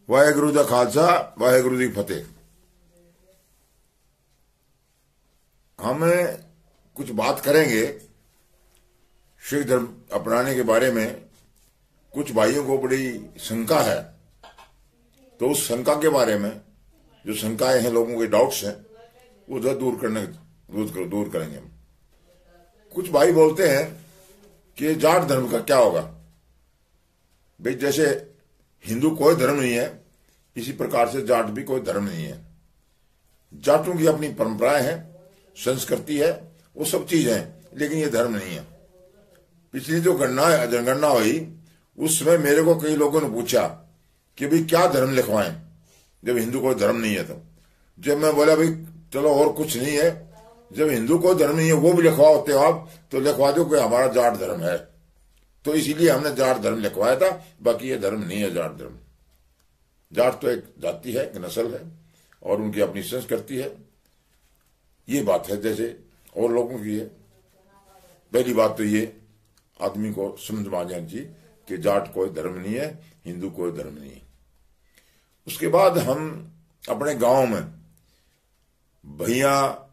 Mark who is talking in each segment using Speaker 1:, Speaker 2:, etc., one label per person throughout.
Speaker 1: वाहेगुरु दा खालसा वाहेगुरु दी फतेह। हम कुछ बात करेंगे सिख धर्म अपनाने के बारे में। कुछ भाइयों को बड़ी शंका है, तो उस शंका के बारे में, जो शंकाएं हैं, लोगों के डाउट्स हैं, वो दूर करेंगे हम। कुछ भाई बोलते हैं कि जाट धर्म का क्या होगा। भाई जैसे हिंदू कोई धर्म नहीं है, इसी प्रकार से जाट भी कोई धर्म नहीं है। जाटों की अपनी परंपराएं हैं, संस्कृति है, वो सब चीज है, लेकिन ये धर्म नहीं है। पिछली जो जनगणना हुई उस समय मेरे को कई लोगों ने पूछा कि भाई क्या धर्म लिखवाएं, जब हिंदू कोई धर्म नहीं है। तो जब मैं बोला भाई चलो और कुछ नहीं है, जब हिंदू कोई धर्म नहीं है वो भी लिखवा होते हो आप, तो लिखवा दो कि हमारा जाट धर्म है। तो इसीलिए हमने जाट धर्म लिखवाया था, बाकी ये धर्म नहीं है जाट धर्म। जाट तो एक जाति है, एक नस्ल है, और उनकी अपनी संस्कृति है। ये बात है जैसे और लोगों की है। पहली बात तो ये आदमी को समझ में आ जानी चाहिए कि जाट कोई धर्म नहीं है, हिंदू कोई धर्म नहीं है। उसके बाद हम अपने गांव में भैया,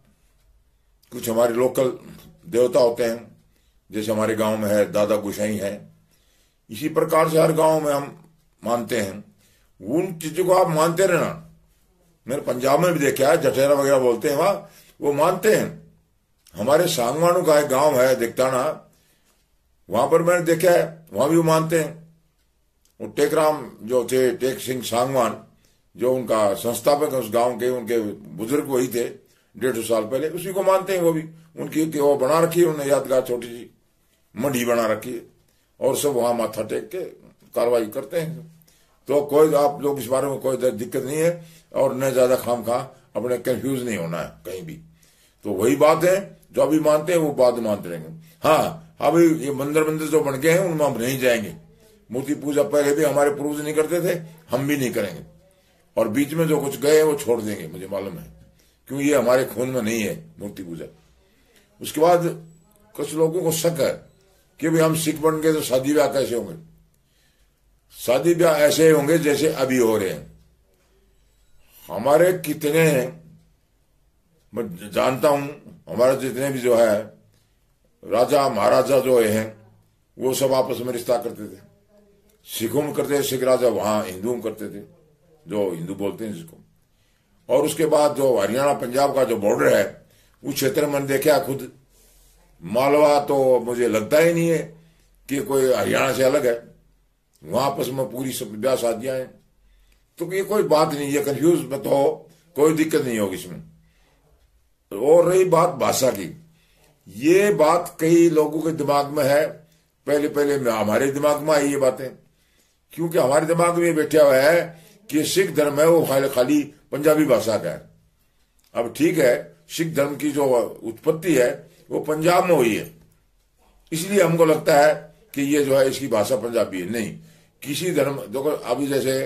Speaker 1: कुछ हमारे लोकल देवता होते हैं, जैसे हमारे गांव में है दादा गुसाई है, इसी प्रकार से हर गांव में हम मानते हैं। उन चीजों को आप मानते रहना। मैंने पंजाब में भी देखा है, जठेरा वगैरह बोलते हैं वहां, वो मानते हैं। हमारे सांगवानों का एक गांव है दिगताना, वहां पर मैंने देखा है, वहां भी वो मानते हैं। वो टेकराम जो थे, टेक सिंह सांगवान, जो उनका संस्थापक है उस गांव के, उनके बुजुर्ग वही थे 150 साल पहले, उसी को मानते हैं। वो भी उनकी वो बना रखी है उन्होंने, यादगार छोटी सी मढ़ी बना रखी है, और सब वहां माथा टेक के कार्रवाई करते हैं। तो कोई आप लोग इस बारे में कोई दिक्कत नहीं है, और न ज्यादा खाम खा अपने कंफ्यूज नहीं होना है कहीं भी। तो वही बात है, जो अभी मानते हैं वो बाद मानते रहेंगे। हाँ, अभी ये मंदिर जो बन गए हैं उनमें हम नहीं जाएंगे। मूर्ति पूजा पहले भी हमारे पूर्वज नहीं करते थे, हम भी नहीं करेंगे। और बीच में जो कुछ गए वो छोड़ देंगे, मुझे मालूम है, क्योंकि ये हमारे खून में नहीं है मूर्ति पूजा। उसके बाद कुछ लोगों को शक है कि भाई हम सिख बन गए तो शादी ब्याह कैसे होंगे। शादी ब्याह ऐसे होंगे जैसे अभी हो रहे हैं। हमारे कितने हैं, मैं जानता हूं, हमारे जितने भी जो है राजा महाराजा जो हैं, वो सब आपस में रिश्ता करते थे। सिखों में करते थे, सिख राजा वहां हिंदुओं में करते थे, जो हिंदू बोलते हैं जिसको। और उसके बाद जो हरियाणा पंजाब का जो बॉर्डर है, उस क्षेत्र में मैंने देखा खुद, मालवा तो मुझे लगता ही नहीं है कि कोई हरियाणा से अलग है। वहां आपस में पूरी सब ब्याह शादियां हैं। तो ये कोई बात नहीं, ये कंफ्यूज मत हो, कोई दिक्कत नहीं होगी इसमें। और रही बात भाषा की, ये बात कई लोगों के दिमाग में है। पहले हमारे दिमाग में आई ये बातें, क्योंकि हमारे दिमाग में बैठा हुआ है कि सिख धर्म है वो खाली पंजाबी भाषा का है। अब ठीक है, सिख धर्म की जो उत्पत्ति है वो पंजाब में हुई है, इसलिए हमको लगता है कि ये जो है इसकी भाषा पंजाबी है। नहीं, किसी धर्म देखो, अभी जैसे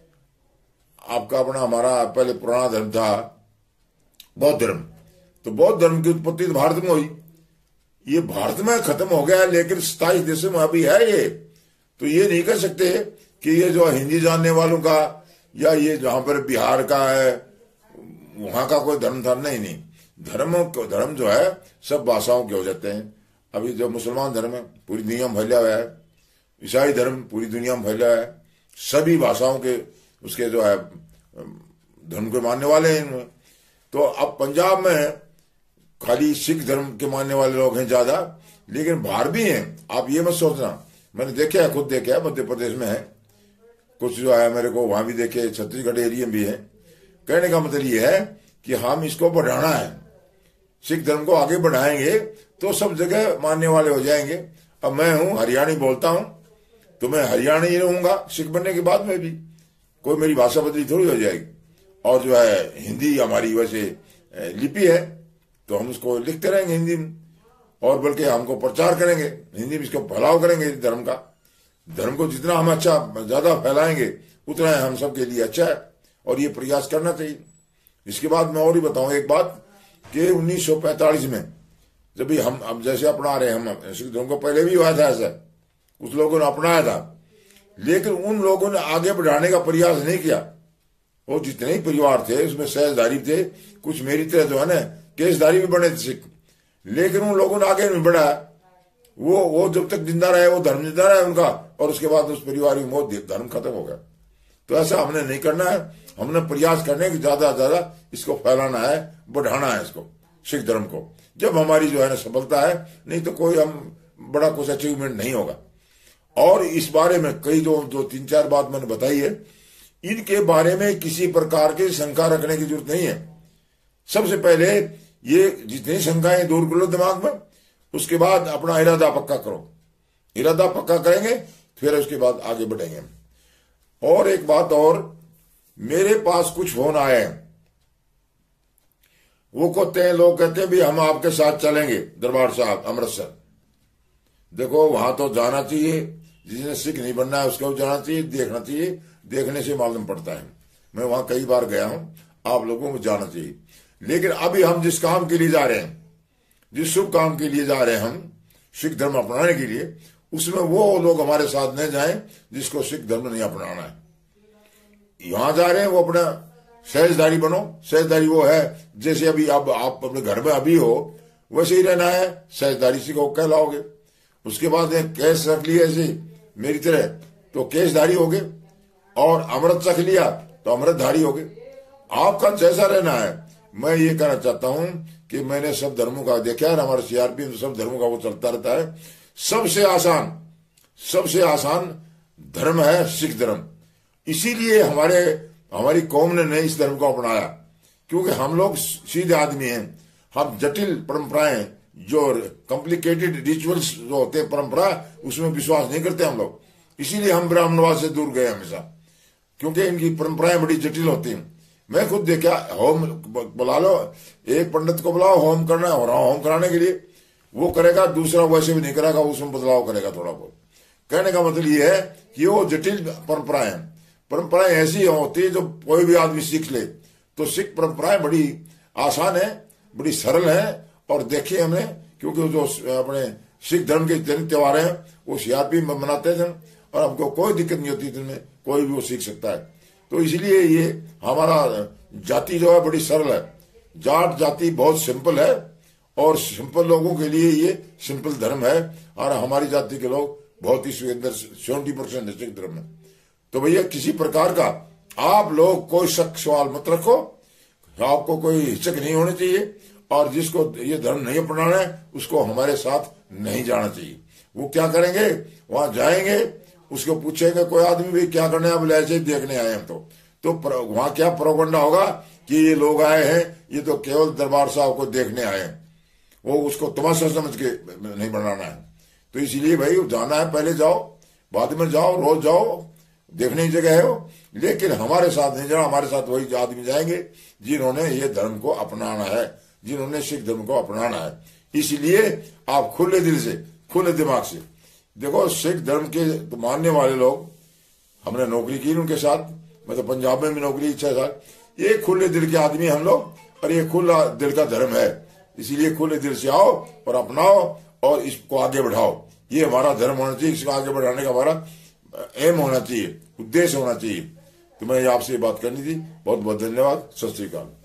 Speaker 1: आपका अपना हमारा पहले पुराना धर्म था बौद्ध धर्म, तो बौद्ध धर्म की उत्पत्ति तो भारत में हुई। ये भारत में खत्म हो गया, लेकिन 27 देशों में अभी है ये। तो ये नहीं कर सकते कि ये जो हिंदी जानने वालों का, या ये जहां पर बिहार का है वहां का कोई धर्म था। नहीं, धर्म जो है सब भाषाओं के हो जाते हैं। अभी जो मुसलमान धर्म है पूरी दुनिया में फैला हुआ है, ईसाई धर्म पूरी दुनिया में फैला है, सभी भाषाओं के उसके जो है धर्म के मानने वाले हैं इनमें। तो अब पंजाब में खाली सिख धर्म के मानने वाले लोग हैं ज्यादा, लेकिन बाहर भी हैं। आप ये मत सोचना, मैंने देखा है, खुद देखा है, मध्य प्रदेश में है कुछ जो है, मेरे को वहां भी देखे, छत्तीसगढ़ एरिया में भी है। कहने का मतलब ये है कि हम इसको बढ़ाना है, सिख धर्म को आगे बढ़ाएंगे तो सब जगह मानने वाले हो जाएंगे। अब मैं हूं हरियाणी, बोलता हूं तो मैं हरियाणी ही रहूंगा सिख बनने के बाद में भी, कोई मेरी भाषा बदली थोड़ी हो जाएगी। और जो है हिंदी हमारी वैसे लिपि है, तो हम उसको लिखते रहेंगे हिंदी में, और बल्कि हमको प्रचार करेंगे हिंदी में, इसको फैलाव करेंगे धर्म का। धर्म को जितना हम अच्छा ज्यादा फैलाएंगे उतना हम सबके लिए अच्छा है, और ये प्रयास करना चाहिए। इसके बाद मैं और ही बताऊं एक बात कि 1945 में जब भी हम अब जैसे अपना रहे, हम सिख धर्म को पहले भी हुआ था ऐसा, कुछ लोगों ने अपनाया था, लेकिन उन लोगों ने आगे बढ़ाने का प्रयास नहीं किया। वो जितने ही परिवार थे उसमें सहजधारी थे, कुछ मेरी तरह जो है ना केसधारी भी बने थे सिख, लेकिन उन लोगों ने आगे नहीं बढ़ाया। वो जब तक जिंदा रहे वो धर्म जिंदा रहा उनका, और उसके बाद उस परिवार की मौत धर्म खत्म हो गया। तो ऐसा हमने नहीं करना है। हमने प्रयास करने की ज्यादा से ज्यादा इसको फैलाना है, बढ़ाना है इसको, सिख धर्म को। जब हमारी जो है ना सफलता है, नहीं तो कोई हम बड़ा कुछ अचीवमेंट नहीं होगा। और इस बारे में कई जो 3-4 बात मैंने बताई है, इनके बारे में किसी प्रकार की शंका रखने की जरूरत नहीं है। सबसे पहले ये जितनी शंकाएं दूर कर लो दिमाग में, उसके बाद अपना इरादा पक्का करो। इरादा पक्का करेंगे फिर उसके बाद आगे बढ़ेंगे। और एक बात और, मेरे पास कुछ फोन आए हैं, वो कहते हैं, लोग कहते हैं भी हम आपके साथ चलेंगे दरबार साहब अमृतसर। देखो वहां तो जाना चाहिए, जिसने सिख नहीं बनना है उसको जाना चाहिए, देखना चाहिए, देखने से मालूम पड़ता है। मैं वहां कई बार गया हूं, आप लोगों को जाना चाहिए। लेकिन अभी हम जिस काम के लिए जा रहे हैं, जिस शुभ काम के लिए जा रहे हैं हम सिख धर्म अपनाने के लिए, उसमें वो लोग हमारे साथ न जाएं जिसको सिख धर्म नहीं अपनाना है। यहां जा रहे हैं वो अपना सहजधारी बनो। सहजधारी वो है जैसे अभी अब आप अपने घर में अभी हो वैसे ही रहना है, सहजधारी से को कहलाओगे। उसके बाद केस रख लिया ऐसे मेरी तरह तो केसधारी हो गए, और अमृत रख लिया तो अमृतधारी हो गए। आपका जैसा रहना है। मैं ये कहना चाहता हूं कि मैंने सब धर्मों का देखा है, हमारे सीआरपी में सब धर्मों का वो चलता रहता है। सबसे आसान धर्म है सिख धर्म। इसीलिए हमारी कौम ने नहीं इस धर्म को अपनाया, क्योंकि हम लोग सीधे आदमी हैं। हम जटिल परंपराएं, जो कॉम्प्लिकेटेड रिचुअल्स जो होते हैं परंपरा, उसमें विश्वास नहीं करते हम लोग। इसीलिए हम ब्राह्मणवाद से दूर गए हमेशा, क्योंकि इनकी परंपराएं बड़ी जटिल होती हैं। मैं खुद देखा, होम बुला लो, एक पंडित को बुलाओ, होम करना है, होम कराने के लिए वो करेगा, दूसरा वैसे भी नहीं करेगा, उसमें बदलाव करेगा थोड़ा बहुत। कहने का मतलब ये है कि वो जटिल परंपराएं ऐसी होती है जो कोई भी आदमी सीख ले। तो सिख परंपराएं बड़ी आसान है, बड़ी सरल है। और देखिए हमने, क्योंकि जो अपने सिख धर्म के जितने त्योहार हैं वो सीआरपी में मनाते थे, और हमको कोई दिक्कत नहीं होती, जिनमें कोई भी वो सीख सकता है। तो इसलिए ये हमारा जाति जो है बड़ी सरल है। जाट जाति बहुत सिंपल है, और सिंपल लोगों के लिए ये सिंपल धर्म है। और हमारी जाति के लोग बहुत ही 70% है सिख धर्म में। तो भैया किसी प्रकार का आप लोग कोई शक सवाल मत रखो, आपको कोई हिचक नहीं होनी चाहिए। और जिसको ये धर्म नहीं अपनाना है उसको हमारे साथ नहीं जाना चाहिए। वो क्या करेंगे, वहां जाएंगे, उसको पूछेंगे कोई आदमी भी क्या करने हैं, बोले ऐसे देखने आए हम। तो वहां क्या प्रोपगंडा होगा कि ये लोग आए हैं, ये तो केवल दरबार साहब को देखने आए हैं। वो उसको तमाशा समझ के नहीं बनाना है। तो इसलिए भाई जाना है, पहले जाओ, बाद में जाओ, रोज जाओ, देखने की जगह है वो। लेकिन हमारे साथ नहीं जाना, हमारे साथ वही आदमी जाएंगे जिन्होंने ये धर्म को अपनाना है, जिन्होंने सिख धर्म को अपनाना है। इसलिए आप खुले दिल से, खुले दिमाग से देखो, सिख धर्म के मानने वाले लोग, हमने नौकरी की उनके साथ, मतलब पंजाब में भी नौकरी 6 साल। ये खुले दिल के आदमी हम लोग, और ये खुला दिल का धर्म है। इसीलिए खुले दिल से आओ और अपनाओ और इसको आगे बढ़ाओ। ये हमारा धर्म होना चाहिए, इसको आगे बढ़ाने का हमारा एम होना चाहिए, उद्देश्य होना चाहिए। तो मैं आपसे बात करनी थी। बहुत बहुत धन्यवाद। सत श्री अकाल।